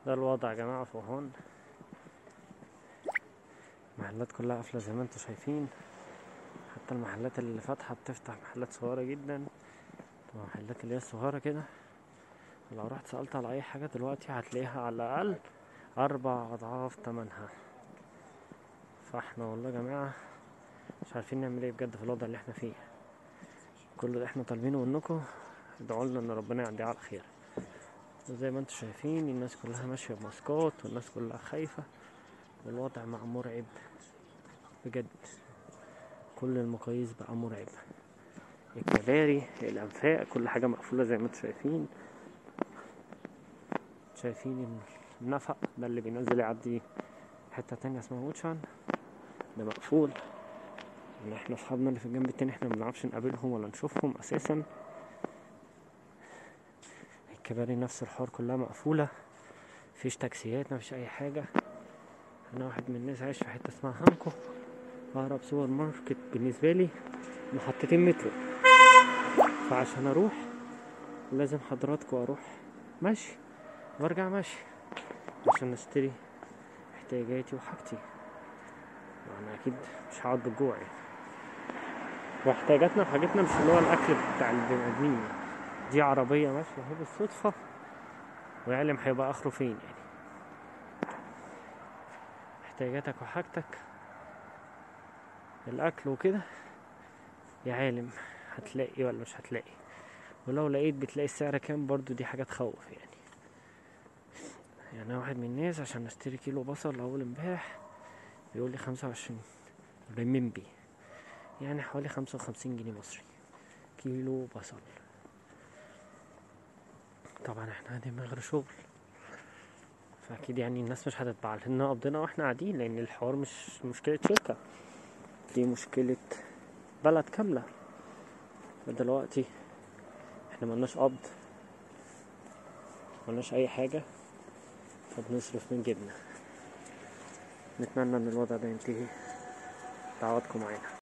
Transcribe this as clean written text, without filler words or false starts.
ده الوضع يا جماعة في وهان. المحلات كلها قافلة زي ما انتوا شايفين، حتى المحلات اللي فاتحة بتفتح محلات صغيرة جدا، المحلات اللي هي الصغيرة كده لو رحت سألت على أي حاجة دلوقتي هتلاقيها على الأقل 4 أضعاف تمنها. فاحنا والله يا جماعة مش عارفين نعمل ايه بجد في الوضع اللي احنا فيه. كل اللي احنا طالبينه منكم ادعولنا ان ربنا يعديه على خير. وزي ما انتوا شايفين الناس كلها ماشية بماسكات والناس كلها خايفة، والوضع بقى مرعب بجد. كل المقاييس بقى مرعب، الكباري، الأنفاق، كل حاجة مقفولة زي ما انتوا شايفين. شايفين النفق ده اللي بينزل يعدي حتة تانية اسمها ووتشان ده مقفول. ان احنا اصحابنا اللي في الجنب التاني احنا منعرفش نقابلهم ولا نشوفهم اساسا. الكباري نفس الحوار كلها مقفولة، مفيش تاكسيات مفيش اي حاجة. انا واحد من الناس عايش في حتة اسمها هانكو، اقرب سوبر ماركت بالنسبة لي محطتين مترو، فعشان اروح لازم حضراتكم اروح ماشي وارجع ماشي عشان اشتري احتياجاتي وحاجتي. انا اكيد مش هقعد بالجوع يعني، واحتياجاتنا وحاجتنا مش اللي هو الاكل بتاع البني ادمين. دي عربية ماشية اهي بالصدفة ويعلم هيبقى اخره فين يعني. احتياجاتك وحاجتك الاكل وكده يا عالم هتلاقي ولا مش هتلاقي، ولو لقيت بتلاقي السعر كام برضو، دي حاجة تخوف يعني. يعني انا واحد من الناس عشان اشتري كيلو بصل اول امبارح بيقول لي 25 ريمبي، يعني حوالي 55 جنيه مصري كيلو بصل. طبعا احنا قاعدين من غير شغل، فاكيد يعني الناس مش هتتبع لنا قبضنا واحنا قاعدين، لان الحوار مش مشكلة شركة، دي مشكلة بلد كاملة. دلوقتي احنا ملناش قبض ملناش اي حاجة، فبنصرف من جيبنا. نتمنى ان الوضع ده ينتهي. دعواتكم معانا.